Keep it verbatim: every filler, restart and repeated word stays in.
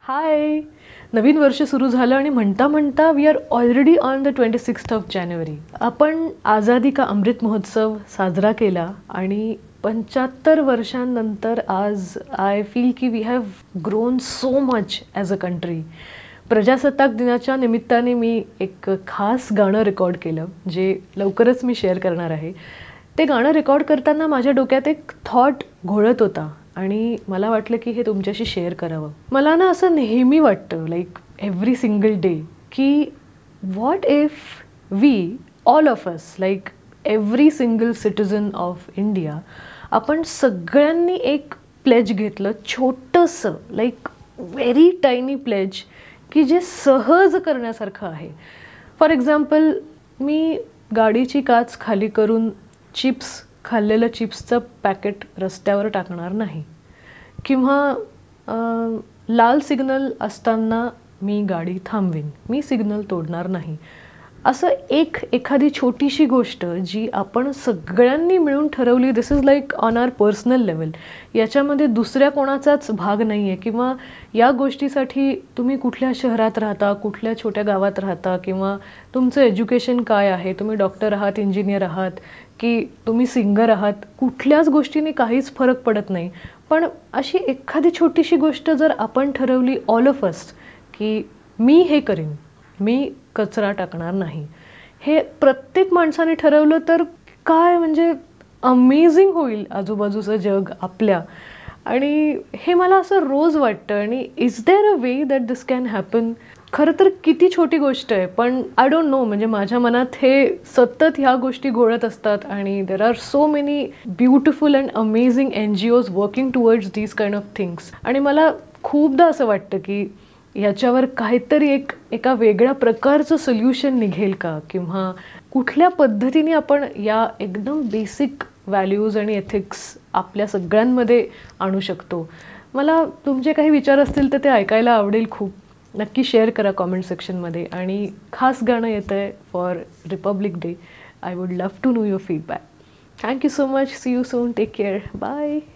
हाय, नवीन वर्ष सुरू झालं आणि म्हणता म्हणता we are already on the twenty sixth of जानेवारी. आपण आझादी का अमृत महोत्सव साजरा केला आणि पंच्याहत्तर वर्षांनंतर आज आय फील की we have grown so much as a country. प्रजासत्ताक दिनाच्या निमित्ताने मी एक खास गाणं रेकॉर्ड केलं जे लवकरच मी शेअर करणार आहे. ते गाणं रेकॉर्ड करताना माझ्या डोक्यात एक थॉट घोळत होता आणि मला वाटलं की हे तुमच्याशी शेअर करावं. मला ना असं नेहमी वाटतं, लाईक एव्हरी सिंगल डे, की what if we all of us, like every single citizen of India, आपण सगळ्यांनी एक प्लेज घेतलं, छोटंसं, लाईक व्हेरी टायनी प्लेज, की जे सहज करण्यासारखं आहे. फॉर एक्झाम्पल, मी गाडीची काच खाली करून चिप्स खाल्लेलं चिप्सचं पॅकेट रस्त्यावर टाकणार नाही, किंवा लाल सिग्नल असताना मी गाडी थांबवीन, मी सिग्नल तोडणार नाही. असं एक एखादी छोटीशी गोष्ट जी आपण सगळ्यांनी मिळून ठरवली, this is like on our personal level, याच्यामध्ये दुसऱ्या कोणाचाच भाग नाही आहे. किंवा या गोष्टीसाठी तुम्ही कुठल्या शहरात राहता, कुठल्या छोट्या गावात राहता, किंवा तुमचं एज्युकेशन काय आहे, तुम्ही डॉक्टर आहात, इंजिनियर आहात, की तुम्ही सिंगर आहात, कुठल्याच गोष्टीने काहीच फरक पडत नाही. पण अशी एखादी छोटीशी गोष्ट जर आपण ठरवली ऑल ऑफ अस, की मी हे करीन, मी कचरा टाकणार नाही, हे प्रत्येक माणसाने ठरवलं तर काय म्हणजे अमेझिंग होईल आजूबाजूचं जग आपल्या. आणि हे मला असं रोज वाटतं. आणि is there a way that this can happen? खरं तर किती छोटी गोष्ट आहे, पण आय डोंट नो, म्हणजे माझ्या मनात हे सतत ह्या गोष्टी घोळत असतात. आणि there are so many beautiful and amazing N G Os working towards these kind of things. आणि मला खूपदा असं वाटतं की याच्यावर काहीतरी एक एका वेगळ्या प्रकारचं सोल्युशन निघेल का, किंवा कुठल्या पद्धतीने आपण या एकदम बेसिक व्हॅल्यूज आणि एथिक्स आपल्या सगळ्यांमध्ये आणू शकतो. मला तुमचे काही विचार असतील तर ते ऐकायला आवडेल खूप. नक्की शेअर करा कॉमेंट सेक्शनमध्ये. आणि खास गाणं येतं आहे for Republic Day. I would love to know your feedback. Thank you so much. See you soon. Take care. Bye.